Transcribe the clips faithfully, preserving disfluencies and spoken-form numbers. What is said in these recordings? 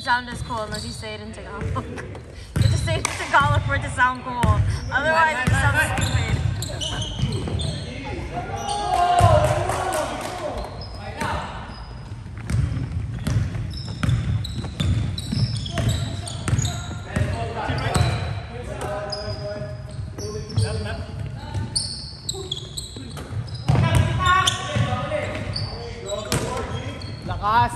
sound as cool unless you say it in Tagalog. You have to say it in Tagalog for it to sound cool. Otherwise, it just sounds stupid. Lakas!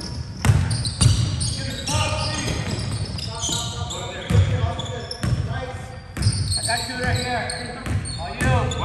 I got you right here. All you.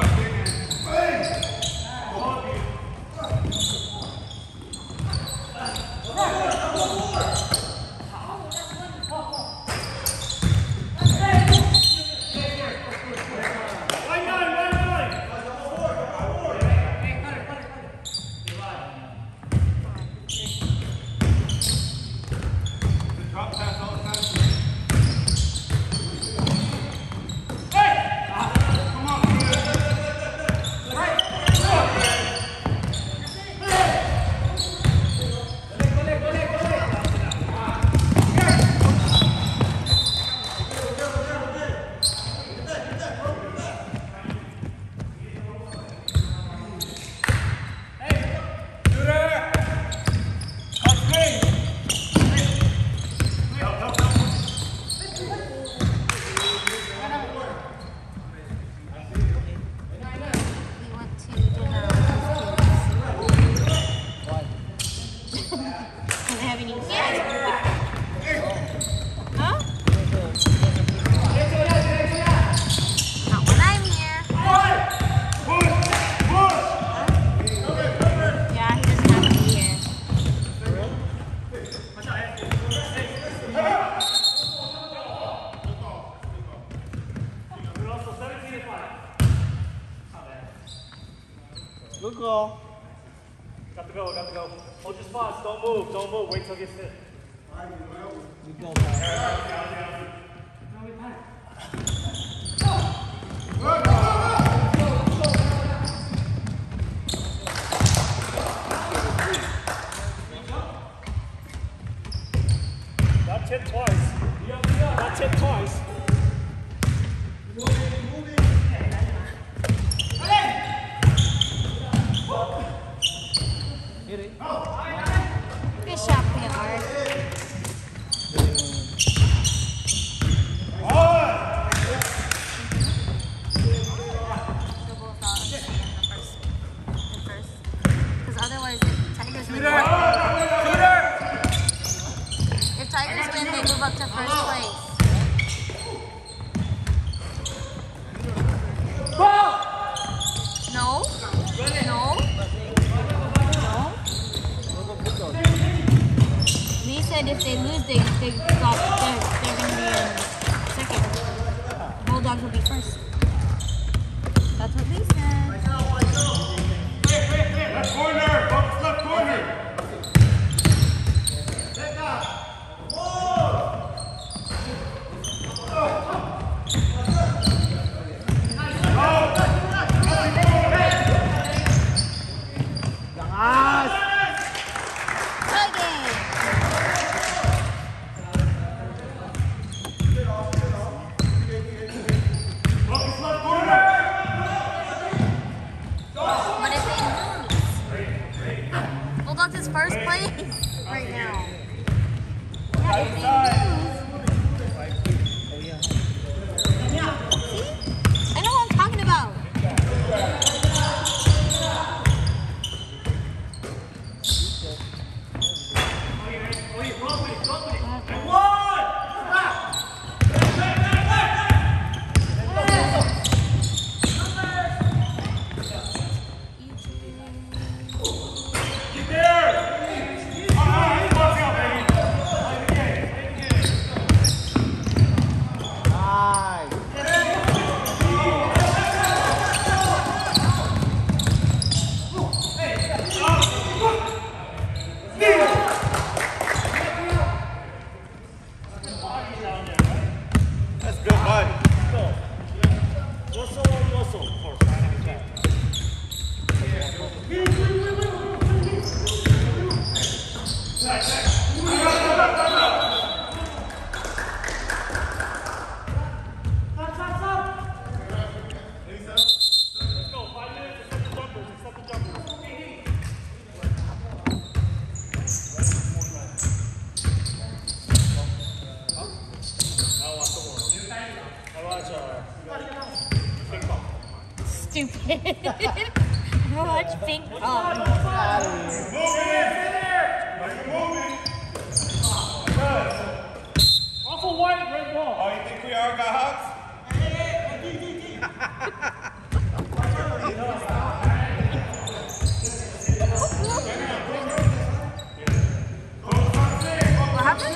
Good call. Got to go, got to go. Hold your spots, don't move, don't move, wait till it gets hit. Good call, man. Not tip twice. Not tip twice. Good shot, P R. Because otherwise, if Tigers win, if Tigers win, they move up to first place. No? No? Lee said if they lose, they they got they're, they're gonna be in second. Bulldogs will be first. That's what Lee said. Left corner, box left corner. First place right now. Yeah, if they lose. Yeah. See? I know what I'm talking about. Back, back. stupid. Watch ping pong. Off a white, red ball. Oh, you think we are got hops? What happened?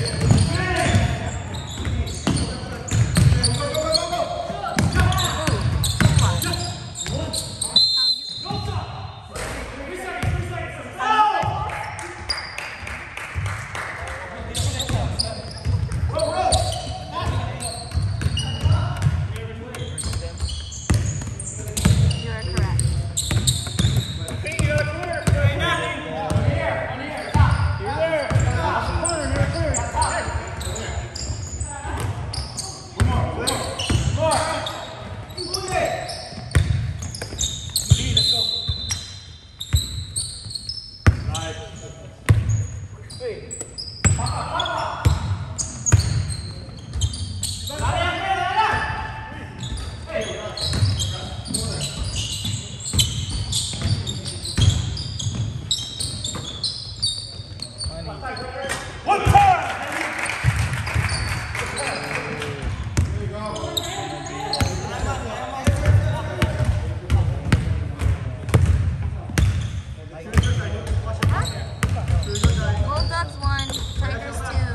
Bulldogs one, Tigers two.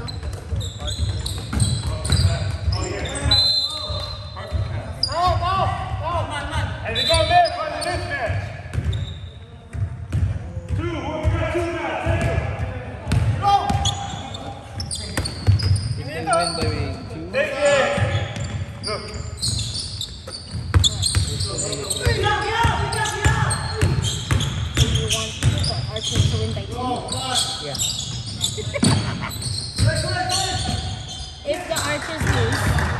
And they go there for the mismatch. Two, one, two now. If they win by two, Take it. Look. Archers to win by two. yeah. If the Archers lose,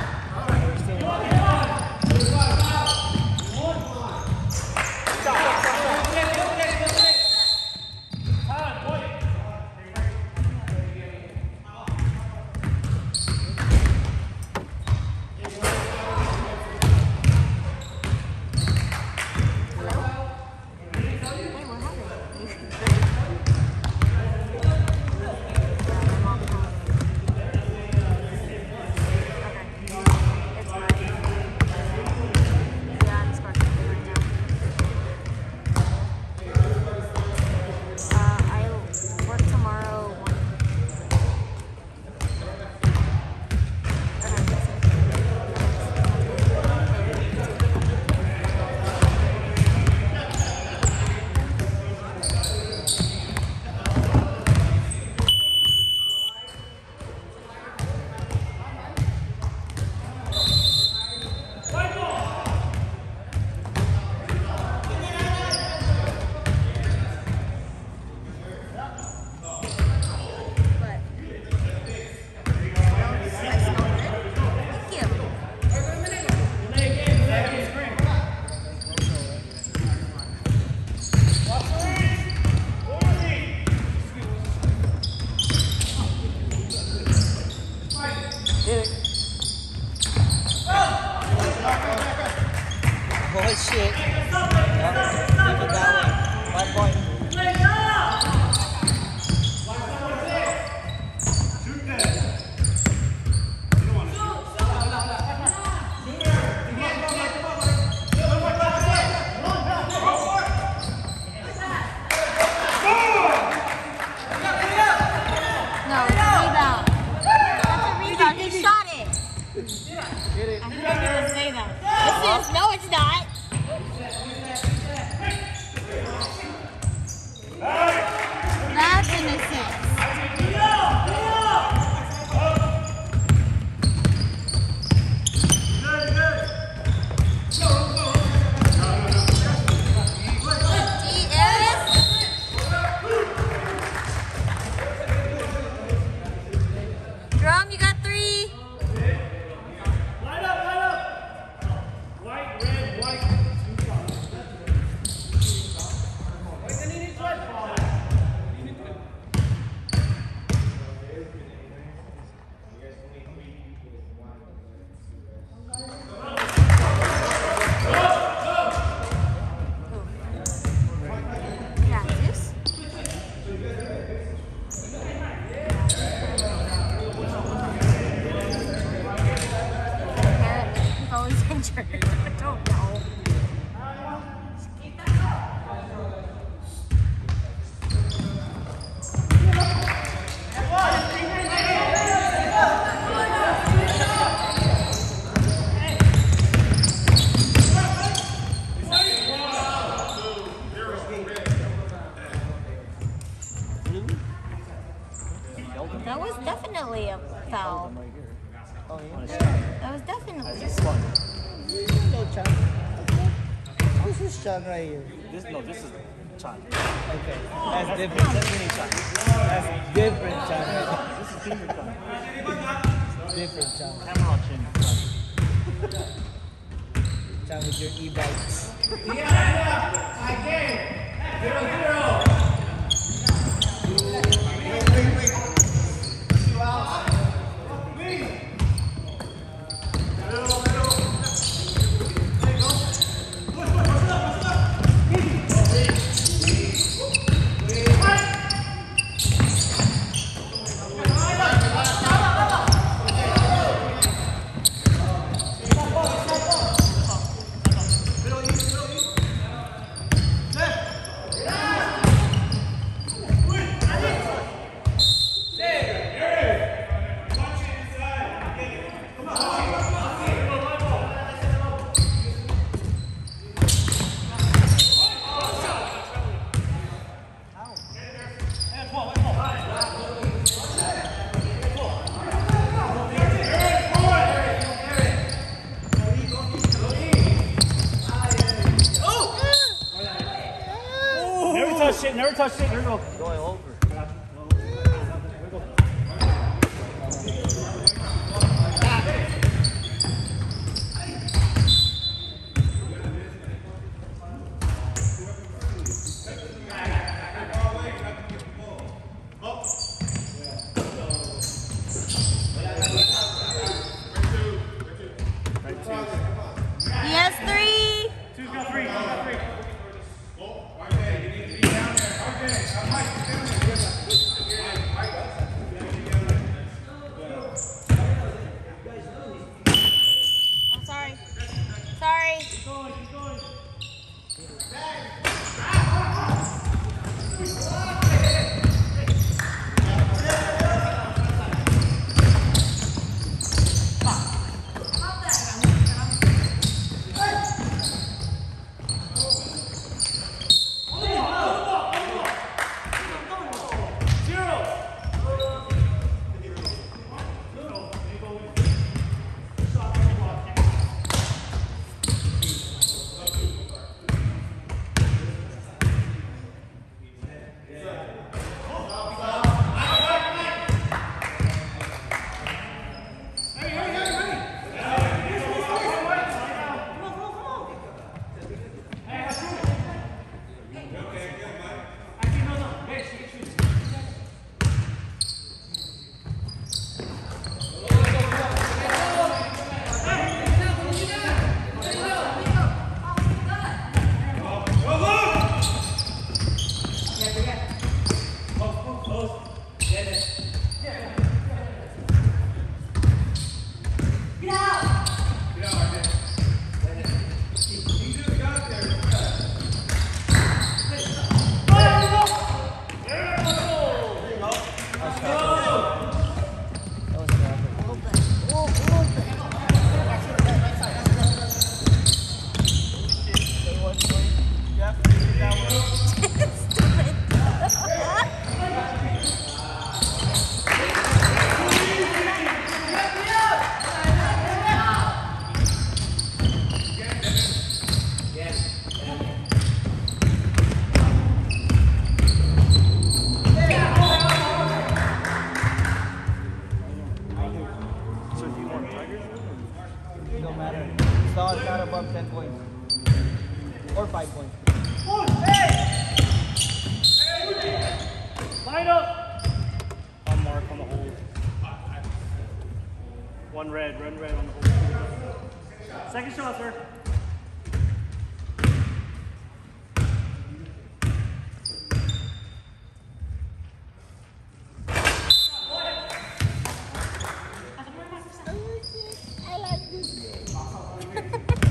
Oh shit. Yeah. Keep it that way. One point. no, it's a rebound. That's a rebound. He shot it. Get it. I think I didn't say that. This is, no, it's not. sure. I don't know. That was definitely a foul. Oh, yeah. That was definitely. No, Chan. Who's this Chan right here? This no, this is Chan. Okay. That's different. That's mini Chan. That's different Chan. This is senior Chan. Different Chan. Hammer on chin. Chan with your e-bikes. Never touch it, never touch it. Here we go. Going over. He has three. Two's got three. Two's got three. I'm sorry. Sorry. Keep going, keep going. Don't matter. It's not, it's not above ten points. Or five points. Line up. One mark on the hold. One red, run red on the hold. Second shot, sir. I like this game.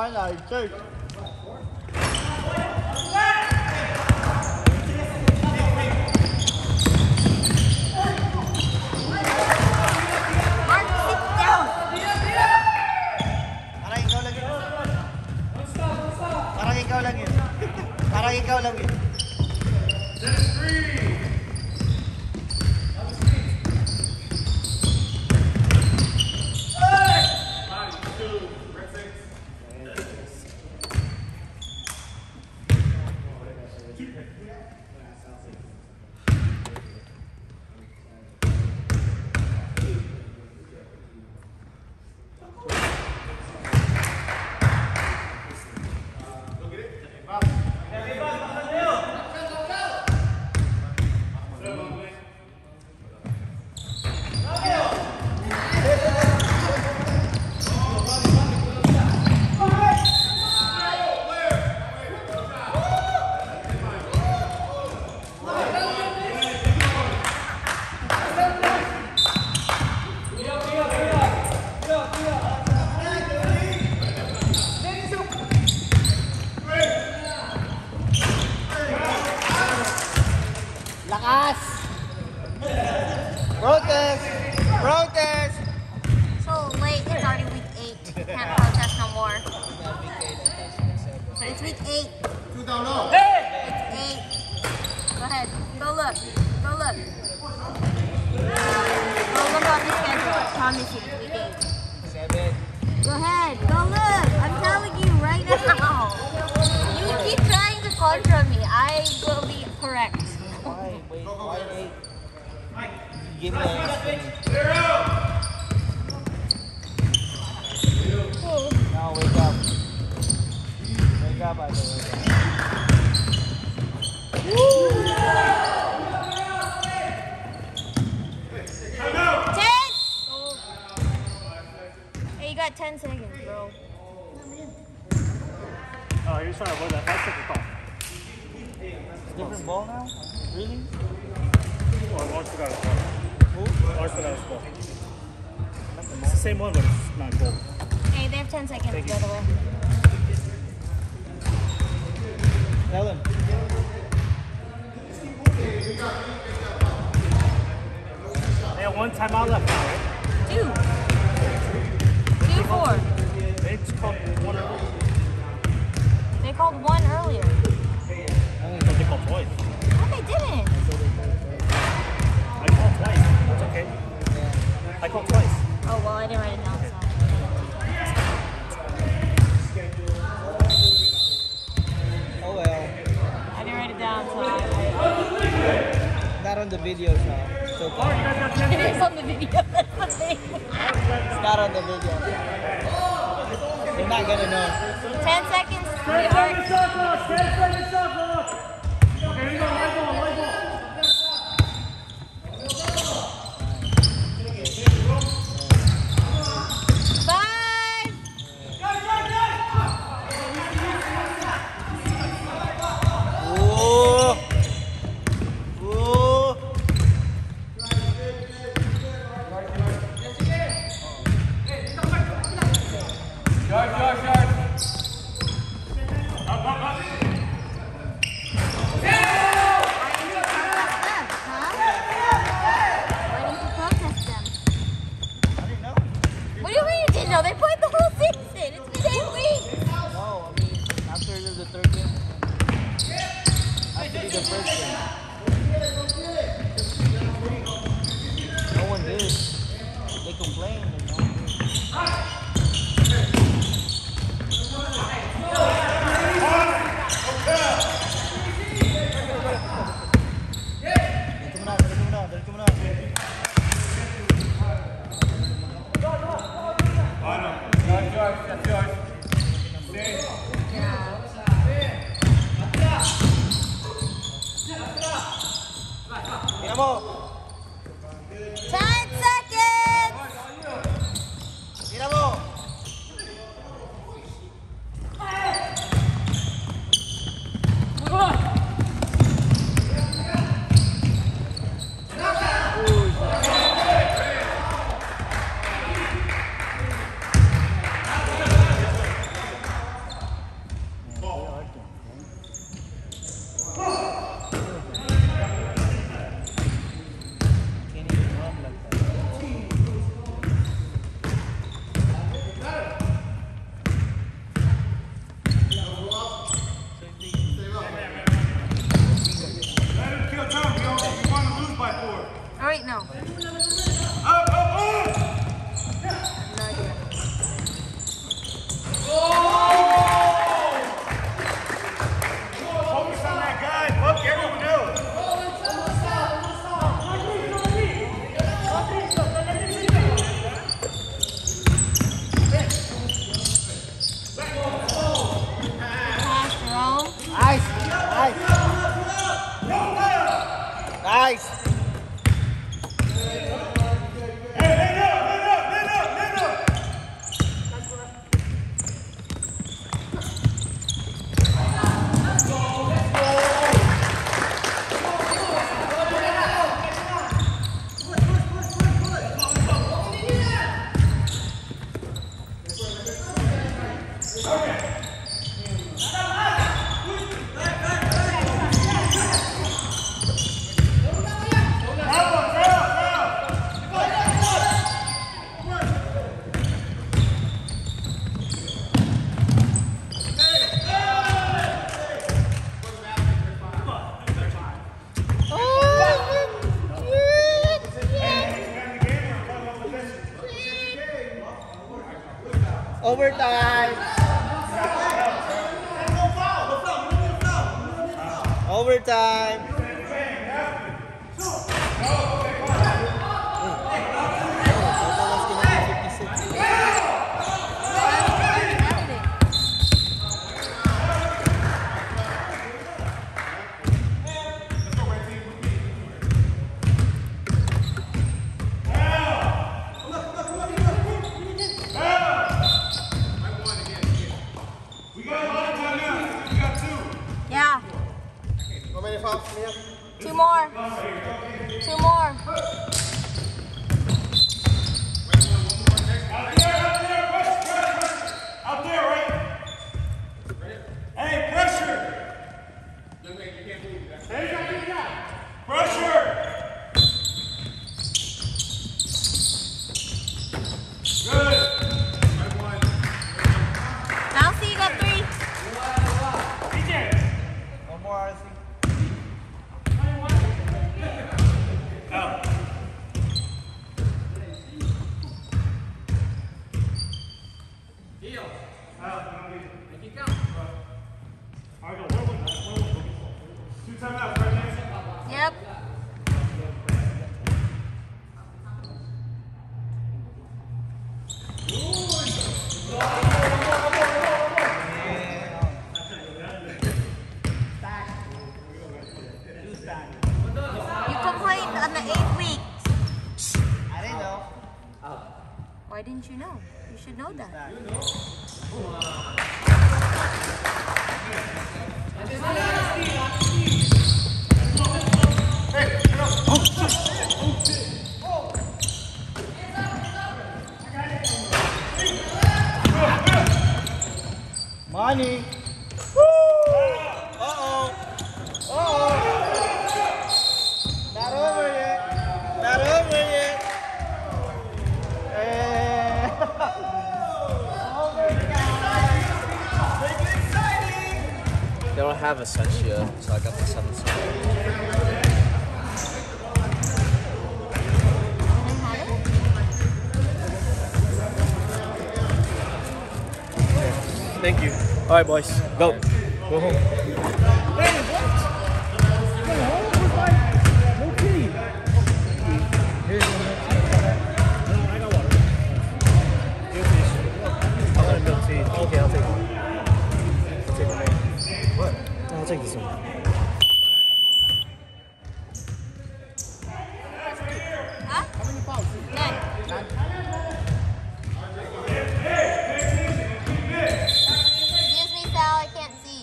Ballard, church. Mark, sit down. Parang ikaw lang yun. Parang ikaw lang yun. Parang ikaw lang yun. Lakas! Protest! Protest! So late, it's already week eight. Can't protest no more. It's week eight. Two down low. It's eight. Go ahead. Go look. Go look. Go look on the schedule. I promise you, it's week eight. Seven. Go ahead. Go look. I'm telling you right now. You keep trying to contra me. I will be correct. Why? Wait, why eight? Give me an explanation. Now wake up. Wake up, I wake up. Ten! Hey, you got ten seconds, bro. Oh, he was trying to avoid that five second call. It's different ball now? Really? Oh, Lars forgot his ball. Who? Lars forgot his ball. It's the same one, but it's not gold. Hey, they have ten seconds, by the way. Tell him. They have one timeout left now, right? Two. Two, four. They just called one earlier. They called one earlier. I thought they called twice. No, they didn't. I called twice. That's okay. I called twice. Oh, well, I didn't write it down, so. Oh well. I didn't write it down, so I... Not on the video, so it's okay. It is on the video, that's the thing. It's not on the video. They're not gonna know. Ten seconds, ten sweetheart. seconds shot clock. ten seconds shot clock. Okay, here you go. Light ball, light ball. Five. Ooh. Ooh. Yard, yard, yard. Up, up, up. What do you mean you didn't know? They played the whole season. It's been eight weeks. No, I mean, after the third game. After the first game. No one did. They complained and no one did. Diretso mo na, diretso mo na, diretso mo na. Yard, yard, that's yours. Tira mo! Ten seconds. Tira mo! Nice. Overtime. Overtime. Yeah. Two more. Two more. Out there, out there, pressure, pressure, pressure. Out there, right? Hey, pressure. Pressure. Good. Now see you got three. One more, R C. Two timeouts, right, Nancy? Yep. You complained on the eighth week. I didn't know. Why didn't you know? You should know that. Money. Uh-oh. Uh-oh. Not over yet. Not over yet. Eh. They don't have a Sensia, so I got the seven star. Thank you. All right, boys, go. Go home. Okay, I'll take one. I'll take one. What? I'll take this one. Huh? How many fouls? None. Excuse me, Sal, I can't see.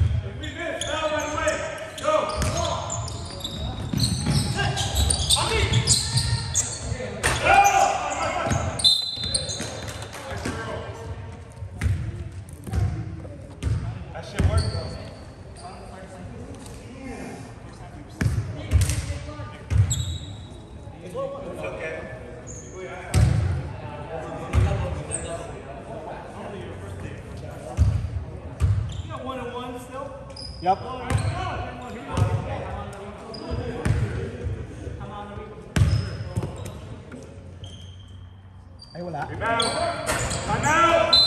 That shit worked, though. It's okay. You got one and one still? Yep. Ay, wala. Rebound. Time out.